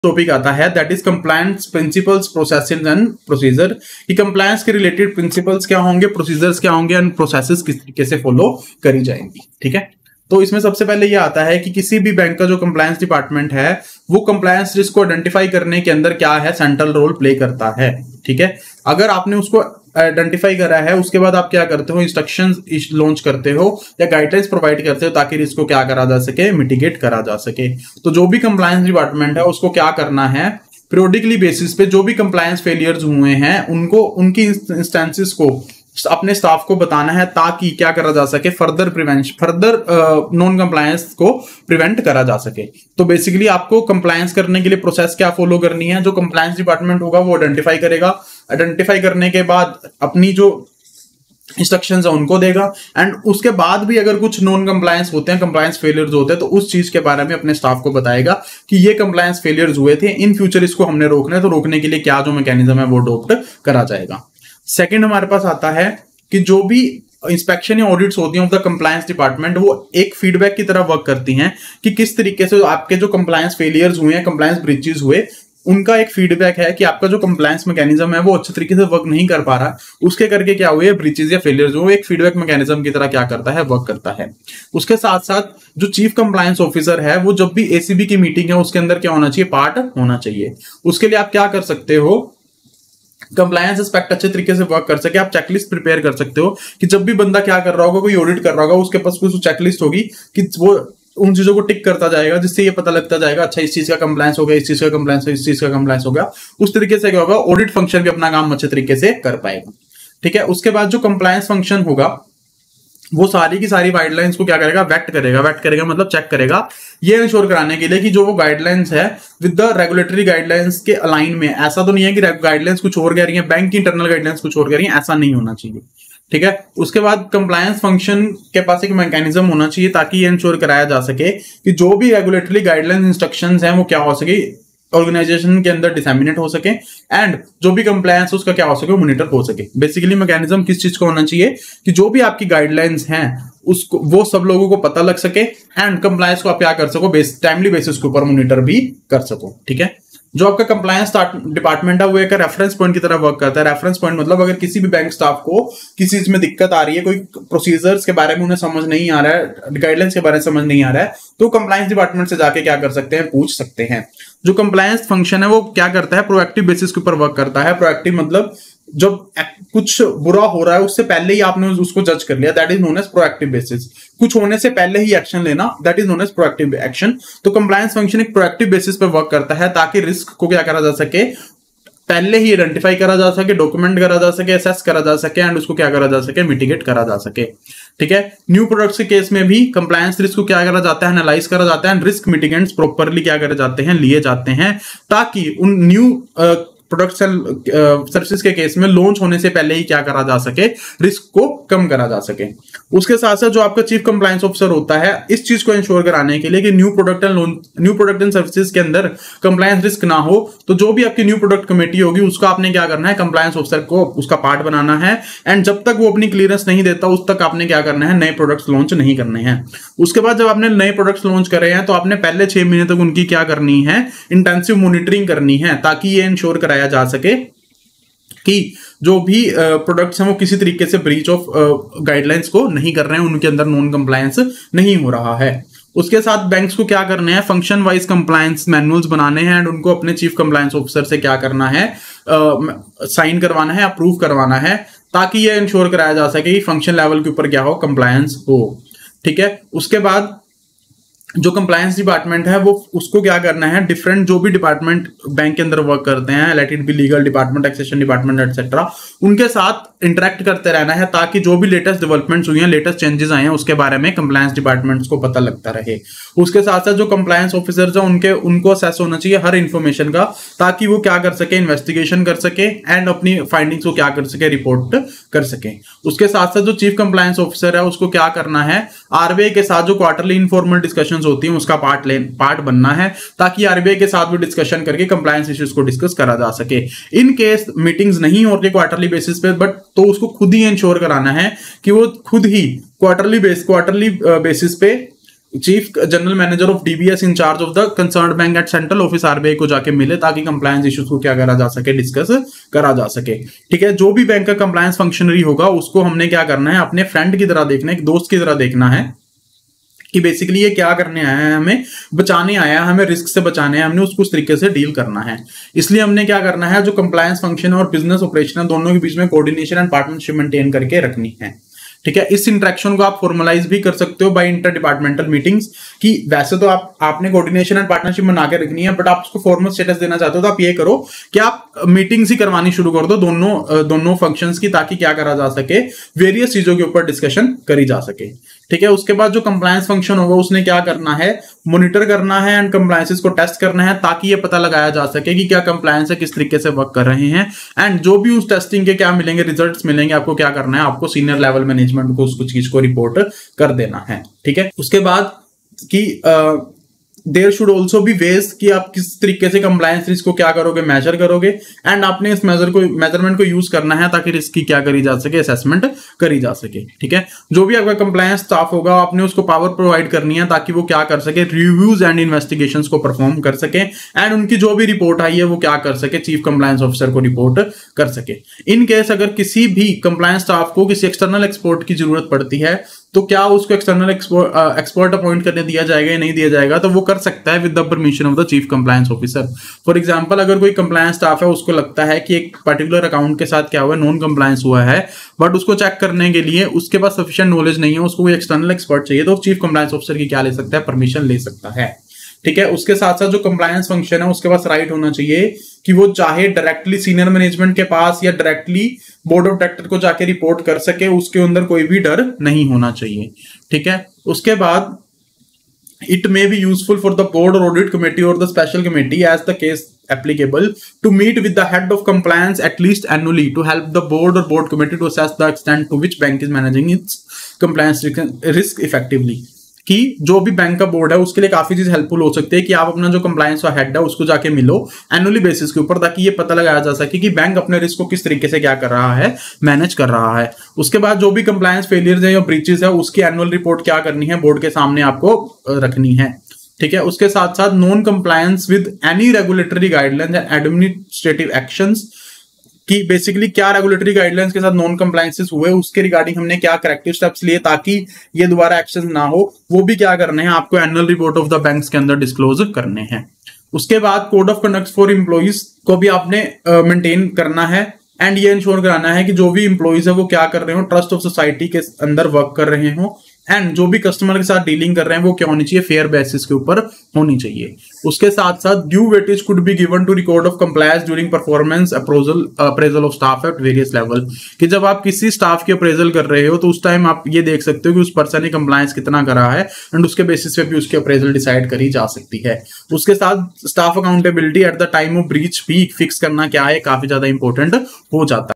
Topic आता है that is compliance principles, processes and procedure. कि कंप्लायंस के रिलेटेड प्रिंसिपल्स क्या होंगे, प्रोसीजर्स क्या होंगे एंड प्रोसेसेस किस तरीके से फॉलो करी जाएंगी। ठीक है, तो इसमें सबसे पहले ये आता है कि किसी भी बैंक का जो कंप्लायंस डिपार्टमेंट है वो कंप्लायंस रिस्क को आइडेंटिफाई करने के अंदर क्या है, सेंट्रल रोल प्ले करता है। ठीक है, अगर आपने उसको आइडेंटिफाई करा है उसके बाद आप क्या करते हो, इंस्ट्रक्शंस लॉन्च करते हो या गाइडलाइंस प्रोवाइड करते हो ताकि रिस्क को क्या करा जा सके, मिटिगेट करा जा सके। तो जो भी कंप्लायंस डिपार्टमेंट है उसको क्या करना है, पीरियोडिकली बेसिस पे जो भी कंप्लायंस फेलियर्स हुए हैं उनको, उनकी इंस्टेंसेस को अपने स्टाफ को बताना है ताकि क्या करा जा सके, फर्दर नॉन कंप्लायंस को प्रिवेंट करा जा सके। तो बेसिकली आपको कंप्लायंस करने के लिए प्रोसेस क्या फॉलो करनी है, जो कंप्लायंस डिपार्टमेंट होगा वो आइडेंटिफाई करेगा, आइडेंटिफाई करने के बाद अपनी जो इंस्ट्रक्शंस है उनको देगा, एंड उसके बाद भी अगर कुछ नॉन कंप्लायंस होते हैं, कंप्लायंस फेलियर्स होते हैं, तो उस चीज के बारे में अपने स्टाफ को बताएगा कि ये कंप्लायंस फेलियर्स हुए थे, इन फ्यूचर इसको हमने रोकना है, तो रोकने के लिए क्या जो मैकेनिज्म है वो अडॉप्ट करा जाएगा। सेकंड हमारे पास आता है कि जो भी इंस्पेक्शन या ऑडिट्स होती हैं ऑफ द कंप्लायंस डिपार्टमेंट वो एक फीडबैक की तरह वर्क करती हैं कि किस तरीके से आपके जो कंप्लायंस फेलियर्स हुए हैं, कंप्लायंस ब्रीचेस हुए, उनका एक फीडबैक है कि आपका जो कंप्लायंस मैकेनिज्म है वो अच्छे तरीके से वर्क नहीं कर पा रहा, उसके करके क्या हुए, ब्रीचेस या फेलियर्स हुए, एक फीडबैक मैकेनिज्म की तरह क्या करता है, वर्क करता है। उसके साथ साथ जो चीफ कंप्लायंस ऑफिसर है वो जब भी एसीबी की मीटिंग है उसके अंदर क्या होना चाहिए, पार्ट होना चाहिए। उसके लिए आप क्या कर सकते हो, कंप्लायंस एस्पेक्ट अच्छे तरीके से वर्क कर सके, आप चेकलिस्ट प्रिपेयर कर सकते हो कि जब भी बंदा क्या कर रहा होगा, कोई ऑडिट कर रहा होगा, उसके पास कुछ चेकलिस्ट होगी कि वो उन चीजों को टिक करता जाएगा, जिससे ये पता लगता जाएगा अच्छा इस चीज का कंप्लायंस हो गया, इस चीज का कंप्लायंस, इस चीज का कंप्लायंस हो गया। उस तरीके से क्या होगा, ऑडिट फंक्शन भी अपना काम अच्छे तरीके से कर पाएगा। ठीक है, उसके बाद जो कंप्लायंस फंक्शन होगा वो सारी की सारी गाइडलाइंस को क्या करेगा, वेट करेगा मतलब चेक करेगा, ये इंश्योर कराने के लिए कि जो वो गाइडलाइंस है विद द रेगुलेटरी गाइडलाइंस के अलाइन में। ऐसा तो नहीं है कि गाइडलाइंस कुछ और कह रही है, बैंक की इंटरनल गाइडलाइंस कुछ और कह रही है, ऐसा नहीं होना चाहिए। ठीक है, उसके बाद कंप्लायंस फंक्शन के पास एक मैकेनिज्म होना चाहिए ताकि ये इंश्योर कराया जा सके कि जो भी रेगुलेटरी गाइडलाइंस इंस्ट्रक्शंस हैं वो क्या हो सके, ऑर्गेनाइजेशन के अंदर डिसेमिनेट हो सके, एंड जो भी कंप्लायंस उसका क्या हो सके, मॉनिटर हो सके। बेसिकली मैकेनिज्म किस चीज का होना चाहिए कि जो भी आपकी गाइडलाइंस हैं उसको वो सब लोगों को पता लग सके, एंड कंप्लायंस को आप क्या कर सको, टाइमली बेसिस के ऊपर मॉनिटर भी कर सको। ठीक है, जो आपका कंप्लायंस डिपार्टमेंट है वो एक रेफरेंस पॉइंट की तरह वर्क करता है। रेफरेंस पॉइंट मतलब अगर किसी भी बैंक स्टाफ को किसी चीज में दिक्कत आ रही है, कोई प्रोसीजर्स के बारे में उन्हें समझ नहीं आ रहा है, गाइडलाइंस के बारे में समझ नहीं आ रहा है, तो कंप्लायंस डिपार्टमेंट से जाके क्या कर सकते हैं, पूछ सकते हैं। जो कंप्लायंस फंक्शन है वो क्या करता है, प्रोएक्टिव बेसिस के ऊपर वर्क करता है। प्रोएक्टिव मतलब जब कुछ बुरा हो रहा है उससे पहले ही आपने उसको जज कर लिया, that is known as proactive basis. कुछ होने से पहले ही एक्शन लेना, that is known as proactive action. तो कंप्लायंस फंक्शन एक प्रोएक्टिव बेसिस पे वर्क करता है ताकि रिस्क को क्या करा जा सके, पहले ही आइडेंटिफाई करा जा सके, डॉक्यूमेंट करा जा सके, असेस करा जा सके, एंड उसको क्या करा जा सके, मिटिगेट करा जा सके। ठीक है, न्यू प्रोडक्ट्स के केस में भी कंप्लायंस रिस्क को क्या करा जाता है, एनालाइज करा जाता है, एंड रिस्क मिटिगेंट्स प्रॉपरली क्या करे जाते हैं, लिए जाते हैं, ताकि उन न्यू प्रोडक्ट्स एंड सर्विसेज के केस में लॉन्च होने से पहले ही क्या करा जा सके, रिस्क को कम करा जा सके। उसके साथ साथ जो आपका चीफ कंप्लायंस ऑफिसर होता है इस चीज को इंश्योर कराने के लिए कि न्यू प्रोडक्ट एंड सर्विसेज के अंदर कंप्लायंस रिस्क ना हो, तो जो भी आपकी न्यू प्रोडक्ट कमेटी होगी उसका आपने क्या करना है, कंप्लायंस ऑफिसर को उसका पार्ट बनाना है, एंड जब तक वो अपनी क्लियरेंस नहीं देता उस तक आपने क्या करना है, नए प्रोडक्ट्स लॉन्च नहीं करने हैं। उसके बाद जब आपने नए प्रोडक्ट्स लॉन्च करे हैं तो आपने पहले 6 महीने तक उनकी क्या करनी है, इंटेंसिव मॉनिटरिंग करनी है, ताकि ये इंश्योर कराया जा सके कि जो भी प्रोडक्ट्स हैं वो किसी तरीके से ब्रीच ऑफ गाइडलाइंस को नहीं कर रहे हैं, उनके अंदर नॉन कंप्लायंस नहीं हो रहा है। उसके साथ बैंक्स को क्या करना है, फंक्शन वाइज कंप्लायंस मैनुअल्स बनाने हैं, एंड उनको अपने चीफ कंप्लायंस ऑफिसर से क्या करना है, साइन करवाना है, अप्रूव करवाना है, ताकि ये इंश्योर कराया जा सके कि फंक्शन लेवल के ऊपर क्या हो, कंप्लायंस हो। ठीक है, उसके बाद जो कंप्लायंस डिपार्टमेंट है वो उसको क्या करना है, डिफरेंट जो भी डिपार्टमेंट बैंक के अंदर वर्क करते हैं, let it be legal department, taxation department etcetera, उनके साथ इंटरेक्ट करते रहना है ताकि जो भी लेटेस्ट डेवलपमेंट्स हुई हैं, लेटेस्ट चेंजेस आए हैं उसके बारे में कंप्लायंस डिपार्टमेंट्स को पता लगता रहे। उसके साथ साथ जो कंप्लायंस ऑफिसर्स हैं उनको असेस होना चाहिए हर इंफॉर्मेशन का, ताकि वो क्या कर सके, इन्वेस्टिगेशन कर सके, एंड अपनी फाइंडिंग्स को क्या कर सके, रिपोर्ट कर सके। उसके साथ साथ जो चीफ कंप्लायंस ऑफिसर है उसको क्या करना है, आरबीआई के साथ जो क्वार्टरली इनफॉर्मल डिस्कशंस होती हैं उसका पार्ट बनना है, ताकि आरबीआई के साथ भी डिस्कशन करके कंप्लायंस इश्यूज को डिस्कस करा जा सके। इन केस मीटिंग्स नहीं हो रही क्वार्टरली बेसिस पे, बट तो उसको खुद ही इंश्योर कराना है कि वो खुद ही क्वार्टरली बेसिस पे chief general manager of DBS in charge of the concern bank at central office RBI को जाके मिले, ताकि कंप्लायंस इश्यूज को क्या करा जा सके, डिस्कस करा जा सके। ठीक है, जो भी बैंक का कंप्लायंस फंक्शनरी होगा उसको हमने क्या करना है, अपने फ्रेंड की तरह देखना है, एक दोस्त की तरह देखना है कि बेसिकली ये क्या करने आया है, हमें बचाने आया है, हमें रिस्क से बचाने हैं, हमने उसको उस तरीके से डील करना है। इसलिए हमने क्या करना है, जो कंप्लायंस फंक्शन और बिजनेस ऑपरेशन है दोनों के बीच में कोऑर्डिनेशन एंड पार्टनरशिप मेंटेन करके रखनी है। ठीक है, इस इंटरेक्शन को आप फॉर्मलाइज भी कर सकते हो बाय इंटर डिपार्टमेंटल मीटिंग्स, कि वैसे तो आपने कोऑर्डिनेशन एंड पार्टनरशिप बना के रखनी है, बट आप उसको फॉर्मल स्टेटस देना चाहते हो तो आप ये करो कि आप मीटिंग्स ही करवानी शुरू कर दो दोनों फंक्शंस की, ताकि क्या करा जा सके, वेरियस चीजों के ऊपर डिस्कशन करी जा सके। ठीक है, उसके बाद जो कंप्लायंस फंक्शन होगा उसने क्या करना है, मॉनिटर करना है एंड कंप्लायंसेस को टेस्ट करना है, ताकि ये पता लगाया जा सके कि क्या कंप्लायंस है, किस तरीके से वर्क कर रहे हैं, एंड जो भी उस टेस्टिंग के क्या मिलेंगे, रिजल्ट्स मिलेंगे, आपको क्या करना है, आपको सीनियर लेवल मैनेजमेंट को उस चीज को रिपोर्ट कर देना है। ठीक है, उसके बाद कि there should also be ways कि आप किस तरीके से कंप्लायंस रिस्क को क्या करोगे, मेजर करोगे, एंड आपने इस मेजरमेंट को यूज करना है ताकि रिस्क की क्या करी जा सके, असेसमेंट करी जा सके। ठीक है, जो भी आपका कंप्लायंस स्टाफ होगा आपने उसको पावर प्रोवाइड करनी है ताकि वो क्या कर सके, रिव्यूज एंड इन्वेस्टिगेशंस को परफॉर्म कर सके, एंड उनकी जो भी रिपोर्ट आई है वो क्या कर सके, चीफ कंप्लायंस ऑफिसर को रिपोर्ट कर सके। इन केस अगर किसी भी कंप्लायंस स्टाफ को किसी एक्सटर्नल एक्सपर्ट की जरूरत पड़ती है तो क्या उसको एक्सटर्नल एक्सपर्ट अपॉइंट करने दिया जाएगा या नहीं दिया जाएगा, तो वो कर सकता है with the permission of the chief compliance officer. For example, अगर कोई कंप्लायंस स्टाफ है उसको लगता है कि एक पर्टिकुलर अकाउंट के साथ क्या हुआ है, नॉन कंप्लायंस हुआ है, बट उसको चेक करने के लिए उसके पास सफिशिएंट नॉलेज नहीं है, उसको कोई एक्सटर्नल एक्सपर्ट चाहिए, तो चीफ कंप्लायंस ऑफिसर की क्या ले सकता है, परमिशन ले सकता है। ठीक है, उसके साथ साथ जो कंप्लायंस फंक्शन है उसके पास राइट होना चाहिए कि वो चाहे डायरेक्टली सीनियर मैनेजमेंट के पास या डायरेक्टली बोर्ड ऑफ डायरेक्टर को जाके रिपोर्ट कर सके, उसके अंदर कोई भी डर नहीं होना चाहिए। ठीक है, उसके बाद it may be useful for the board or audit committee or the special committee as the case applicable to meet with the head of compliance at least annually to help the board or board committee to assess the extent to which bank is managing its compliance risk effectively। कि जो भी bank का board है उसके लिए काफी चीज helpful हो सकती है कि आप अपना जो कंप्लायंस का हेड है उसको जाके मिलो एनुअली बेसिस के ऊपर, ताकि ये पता लगाया जा सके कि बैंक अपने रिस्क को किस तरीके से क्या कर रहा है, मैनेज कर रहा है। उसके बाद जो भी कंप्लायंस फेलियर्स है या ब्रीचेस है उसकी एनुअल रिपोर्ट क्या करनी है, बोर्ड के सामने आपको रखनी है। ठीक है, उसके साथ साथ non compliance with any regulatory guidelines and administrative actions कि बेसिकली क्या रेगुलेटरी गाइडलाइंस के साथ नॉन कंप्लायंसेस हुए, उसके रिगार्डिंग हमने क्या करेक्टिव स्टेप्स लिए ताकि ये दोबारा एक्शन ना हो, वो भी क्या करने हैं, आपको annual report of the banks के अंदर डिस्क्लोज करने हैं। उसके बाद code of conduct for employees को भी आपने मेंटेन करना है, एंड ये इंश्योर कराना है कि जो भी एम्प्लॉइज है वो क्या कर रहे हो, ट्रस्ट ऑफ सोसाइटी के अंदर वर्क कर रहे हो, एंड जो भी कस्टमर के साथ डीलिंग कर रहे हैं वो क्या होनी चाहिए, फेयर बेसिस के ऊपर होनी चाहिए। उसके साथ साथ due weightage could be given to record of compliance during performance appraisal of staff at various level, कि जब आप किसी स्टाफ की अप्रेजल कर रहे हो तो उस टाइम आप ये देख सकते हो कि उस पर्सन ने कंप्लायंस कितना करा है, एंड उसके बेसिस पे भी उसकी अप्रेजल डिसाइड करी जा सकती है। उसके साथ staff accountability at the time of breach भी फिक्स करना क्या है, काफी ज्यादा इंपॉर्टेंट हो जाता है।